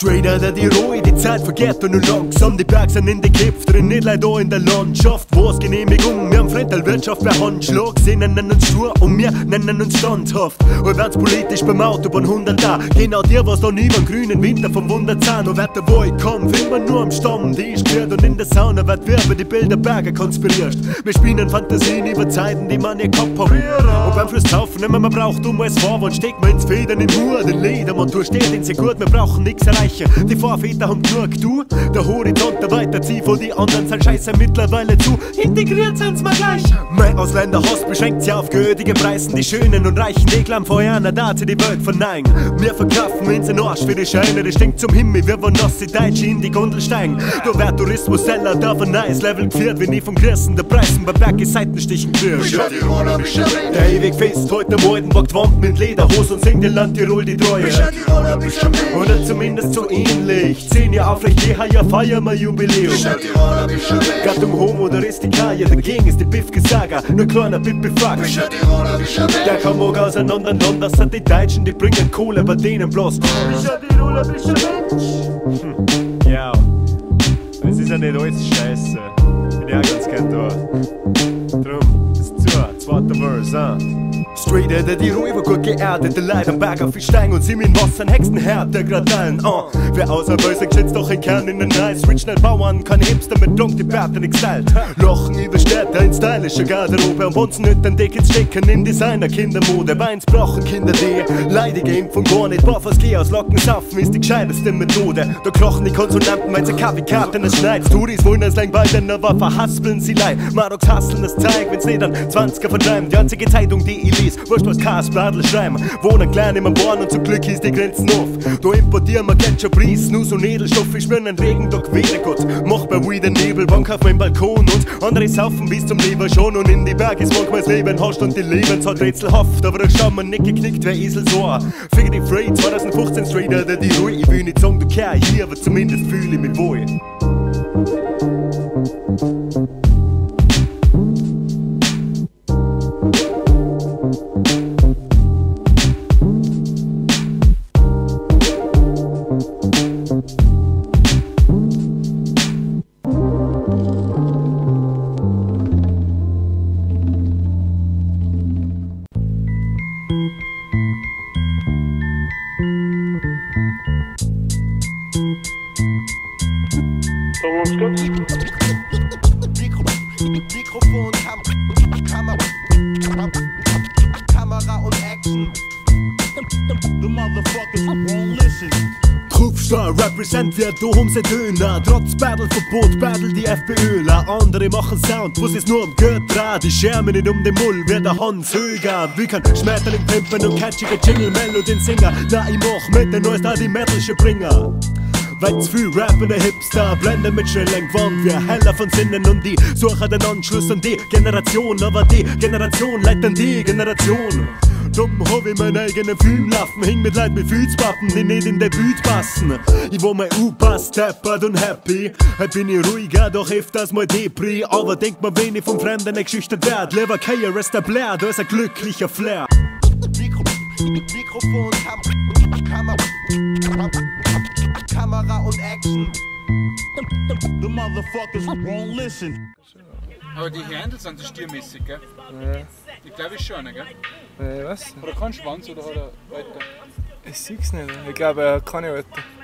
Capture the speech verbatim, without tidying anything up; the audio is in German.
Straight out of die Ruhe, die Zeit vergeht nur langsam. Die Berge sind in die Köpfe drin, nicht leider da in der Landschaft. Wo's Genehmigung, wir haben Frontalwirtschaft bei Handschlag. Sie nennen uns stur und wir nennen uns standhaft. Und wenn's politisch beim Autobahn hundert da, genau dir, was da nie beim grünen Winter verwundert sind. Und wird der Wahlkampf immer nur am Stamm, die ist gehört. Und in der Sauna wird wer über die Bilder Berge konspiriert. Wir spielen Fantasien über Zeiten, die man nie gehabt hat. Und beim Flusslaufen immer man braucht, um als Fahrwand steckt man ins Federn in Ruhe. Den Ledermontur steht in sich gut, wir brauchen nix erreichen. Die Vorväter haben genug, du, der Horizont, der weiterzieht von die anderen sind scheiße mittlerweile zu. Integriert sind's mal gleich. Mein Ausländerhass beschränkt sich auf gehötige Preisen. Die Schönen und Reichen, die klamm vorher einer da sie die Welt verneinen. Wir verkaufen uns den Arsch für die Scheine, das stinkt zum Himmel, wir wollen dass die Deutsche in die Gondel steigen. Da wird Tourismus selber da von neues Level geführt, wie nie vom Christen der Preisen bei Berge Seitenstichen kriegt. Der ewig fest, heute am alten wagt Wand mit Lederhose und singt in Land Tirol die Treue. Oder zumindest so ähnlich. Zehn Jahre aufrecht, jeher Jahr feiern wir Jubiläum. Gattung Homo oder ist die Kaja, dagegen ist die Biffgesager, nur kleiner Bippifuck. Der kann morgen auseinandernehmen, das sind die Deutschen, die bringen Kohle bei denen bloß. Hm. Ja, es ist ja nicht alles Scheiße. Bin ja ganz gern da. Drum, ist zu, zweiter Verse, ah. Straight out of die Ruhe, gut geerdete Leute am Berg auf die Steigen und sie mit Wasser, Hexenherd, der grad allen, ah. Wer außer Böse geschätzt doch ein Kern in den Nice. Rich schnell Bauern, kein Hipster mit Dunk, die Bärte nix stylt. Lochen über Städte in stylischer Garderobe und Bonzen nicht den Deckel stecken in Designer-Kindermode. Weins brauchen Kinder die leidige Impfung gar nicht. Barfuß geh aus Locken saufen ist die gescheiteste Methode. Da krochen die Konsonanten, weil sie Kaffeekarten es schneit. Touris wollen es lang bald, denn aber verhaspeln sie leid. Marox hasseln das Zeug, wenn's nicht an zwanziger vertreiben. Die einzige Zeitung, die ich lies, wurscht was Kasbladel schreiben. Wohnen klein im Born und zum Glück ist die Grenzen auf. Da importieren wir Gletscherbries, Snus und Edelstoff. Ich schwöre einen Regentag weder Gott. Mach bei Weed den Nebelbank auf meinem Balkon und andere saufen bis zum Leber schon. Und in die Berge ist manchmal das Leben hast und die Lebenszeit rätselhaft. Aber da schauen wir nicht geknickt, wer Esel so. Figure die Free, zwanzig fünfzehn straight out of die Ruhe. Ich will nicht sagen, du kehr hier, aber zumindest fühle ich mich wohl. Mikrofon, Kam Kamera, Kamera und Action. The motherfuckers won't listen. Kopfstar represent wir daheim sind Döner. Trotz Battle-Verbot, Battle die FPÖler. Andere machen Sound, wo es nur um Geld dreht. Die Schermen nicht um den Mull, wie der Hans Höger. Wie kann Schmetterling pimpen und catchige Jingle-Melodien singen. Na, ich mach mit der neuesten die Metalsche Bringer. Weil zu viel rappende Hipster blenden mit schrillen Gewand. Wir heller von Sinnen und die suchen den Anschluss an die Generation. Aber die Generation leitet an die Generation. Drum hab ich meinen eigenen Film laufen, hing mit Leuten mit Füßpappen, die nicht in der Büt passen. Ich war mal U-Pass, deppert und happy. Heute bin ich ruhiger, doch öfters mal Depri. Aber denk mal, wenn ich vom Fremden nicht geschüchtert werd. Lieber kein Arrester Blair, da ist ein glücklicher Flair. Mikro, Mikrofon, Kam Kamera, Kamera und Action. The motherfuckers won't listen. Aber die Händel sind so stiermäßig, gell? Ja. Ich glaube ich schon, gell? Äh, was? Oder kein Schwanz oder, oder weiter? Ich seh's nicht. Ich glaube, er hat keine Alter.